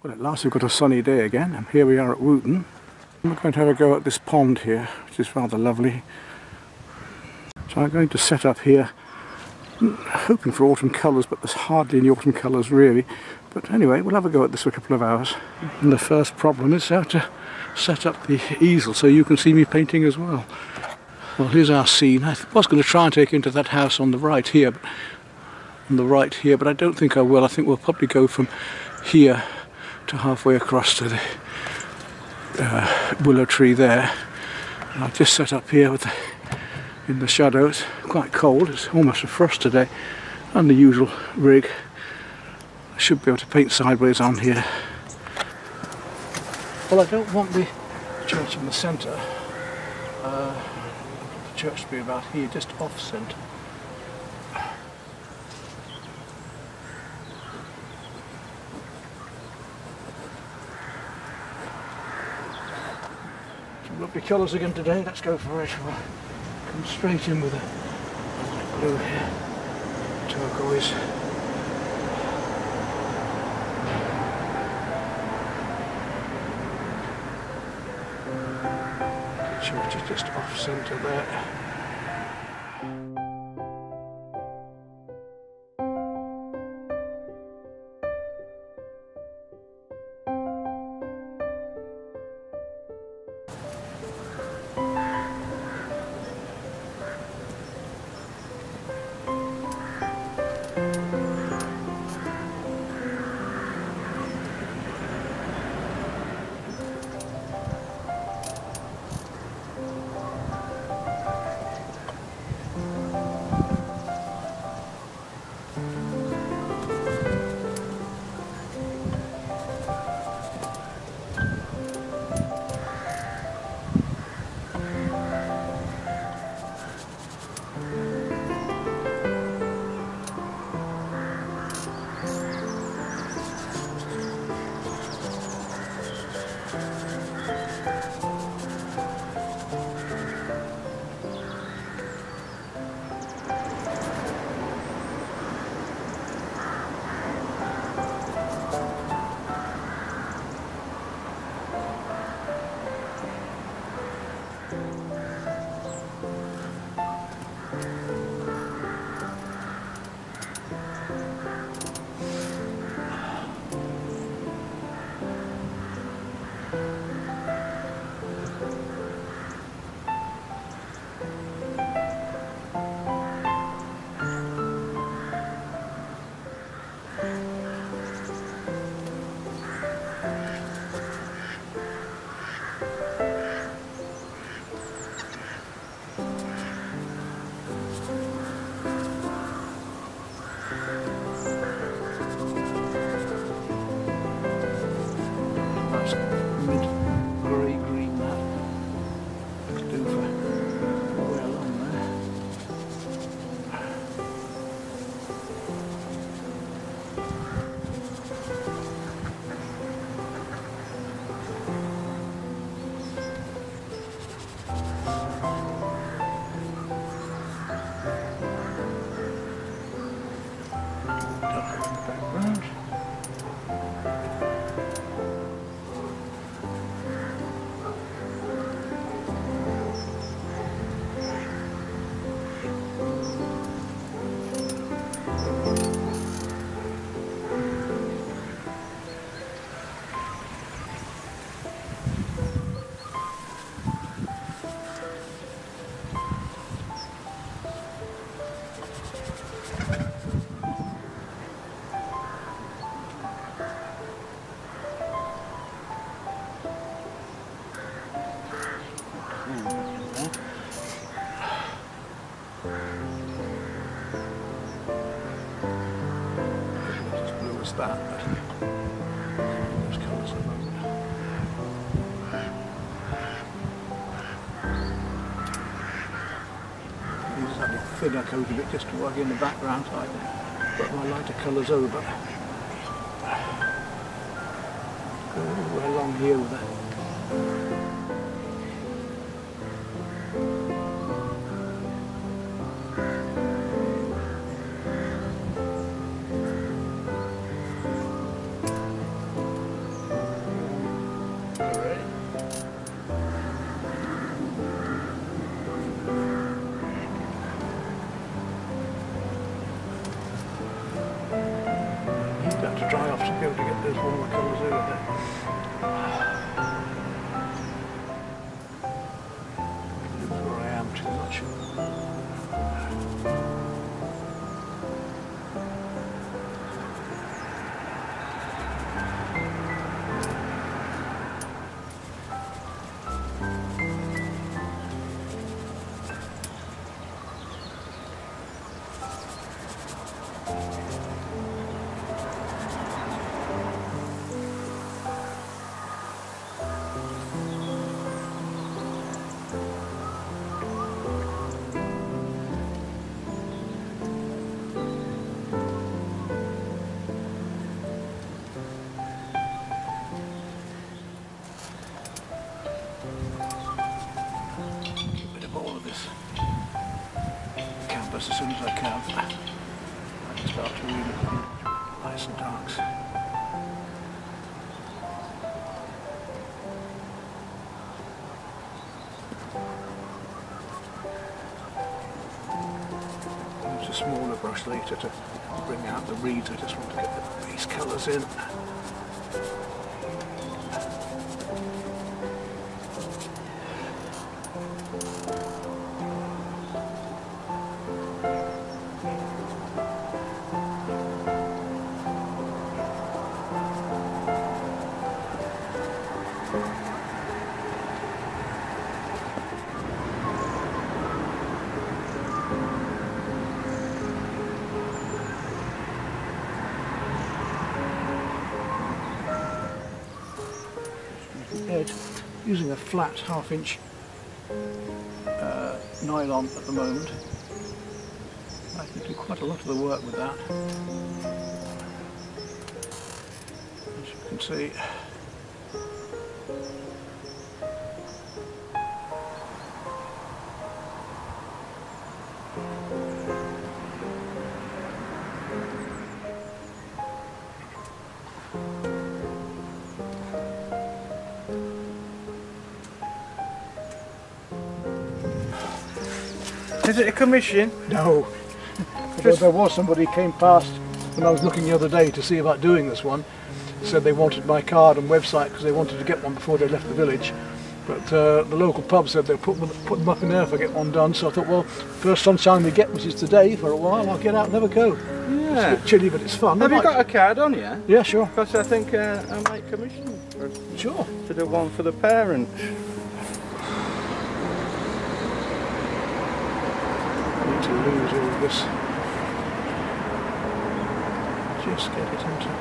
Well, at last we've got a sunny day again, and here we are at Wootton. We're going to have a go at this pond here, which is rather lovely. So I'm going to set up here, hoping for autumn colours, but there's hardly any autumn colours really. But anyway, we'll have a go at this for a couple of hours. And the first problem is how to set up the easel so you can see me painting as well. Well, here's our scene. I was going to try and take you into that house on the right here, but I don't think I will. I think we'll probably go from here to halfway across to the willow tree there. And I've just set up here in the shadow. It's quite cold, it's almost a frost today, and the usual rig. I should be able to paint sideways on here. Well, I don't want the church in the centre. The church to be about here, just off centre. Lovely colours again today, let's go for it. We'll come straight in with a light blue here, turquoise. The church is just off centre there. That, but those colours are lovely. Use that thinner coat of it just to work in the background so I can put my lighter colours over. Go all the way along here with that. first as soon as I can. I can start to read lights and darks. Use a smaller brush later to bring out the reeds. I just want to get the base colours in. Edge, using a flat 1/2 inch nylon at the moment. I can do quite a lot of the work with that. As you can see, is it a commission? no. Although there was somebody who came past when I was looking the other day to see about doing this one. Said they wanted my card and website because they wanted to get one before they left the village. But the local pub said they'll put them up in there if I get one done. So I thought, well, first sunshine we get, which is today, for a while, I'll get out and have a go. Yeah. It's a bit chilly, but it's fun. Have you got a card on you? Yeah, sure. Because I think I might commission Sure. to do one for the parents. Need to lose all of this. Just get it into.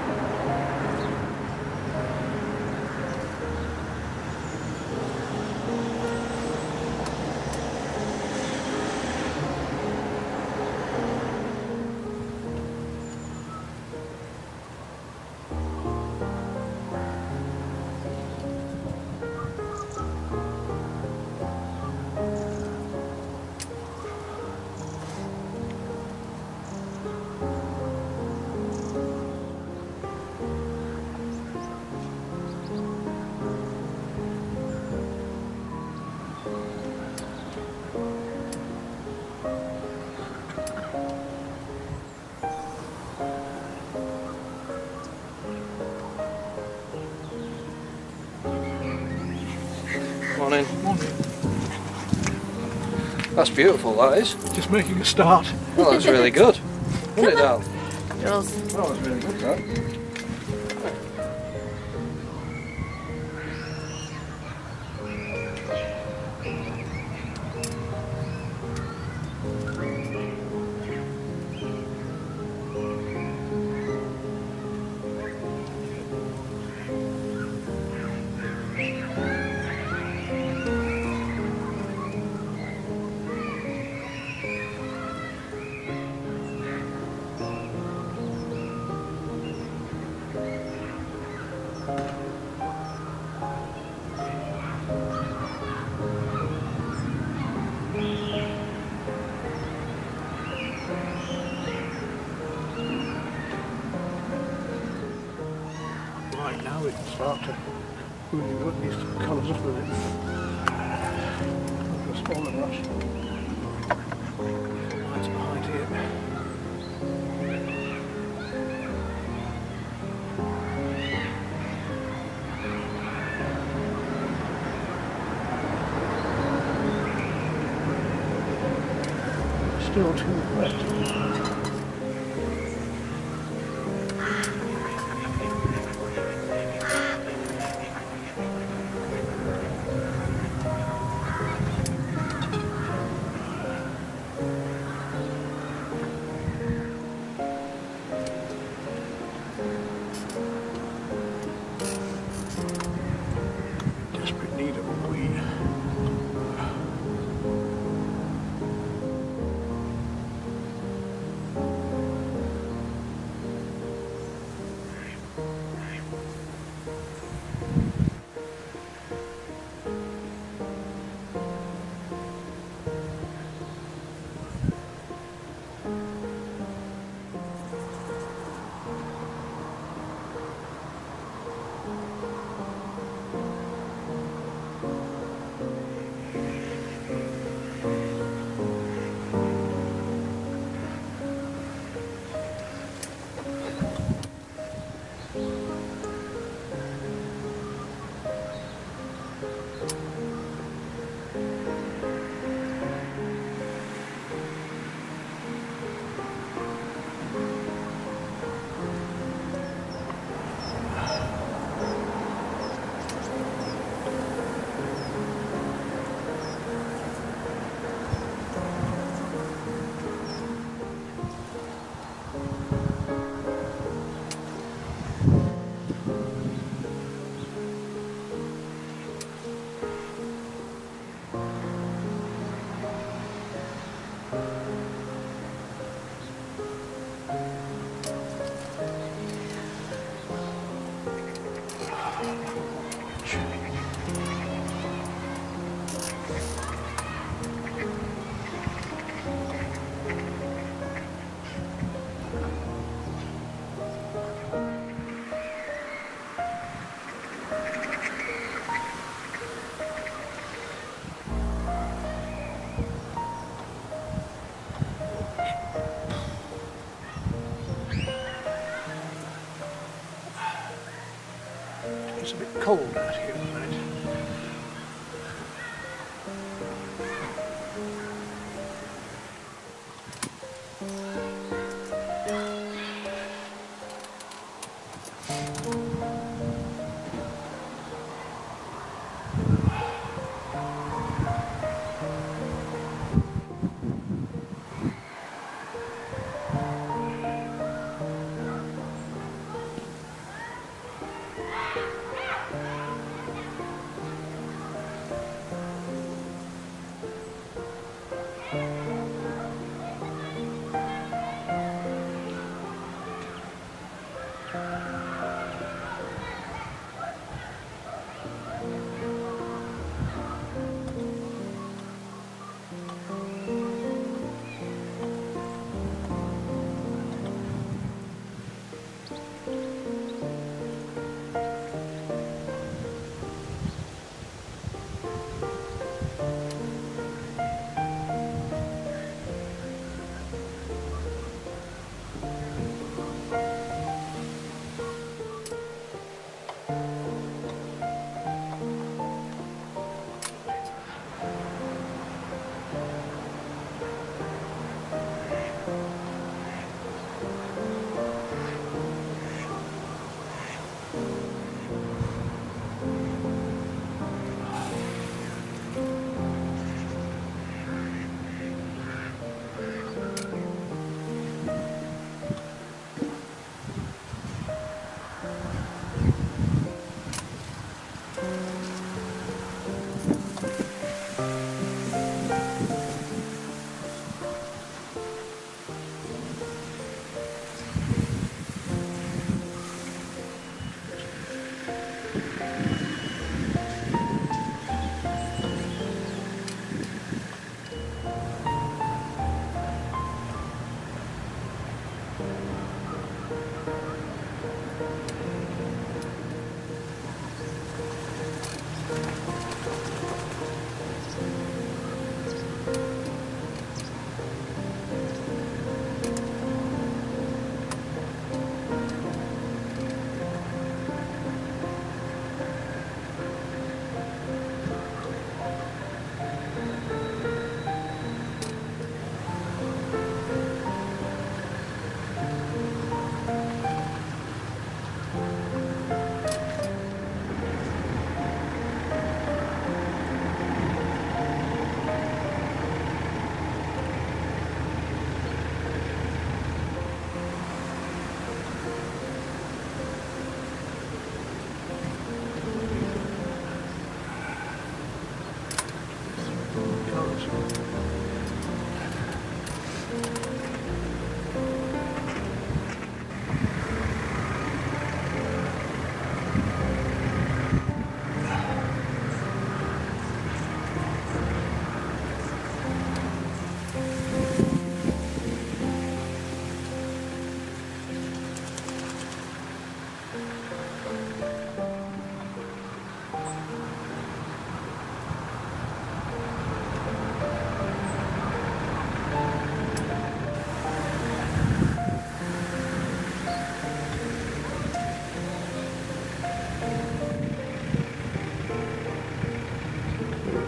Morning. Morning. That's beautiful, that is. Just making a start. Well, that's really good. Wasn't it, Dal? Jules. Oh, that's really good, that. Right, now we can start to really work these colours up with it. A smaller brush. Lights behind here. Still too wet. Desperate need of a wee. It's a bit cold out here at the minute.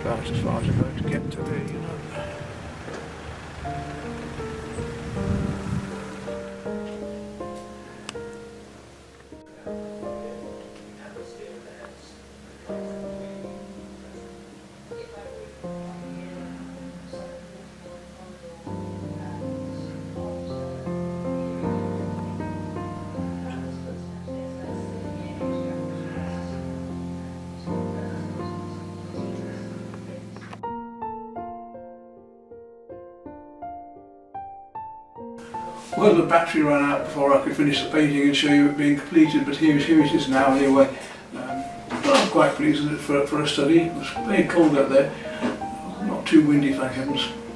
about as far as I'm going to get today, you know. Well, the battery ran out before I could finish the painting and show you it being completed, but here it is now anyway. I'm quite pleased with it for a study. It was very cold out there, not too windy, thank heavens.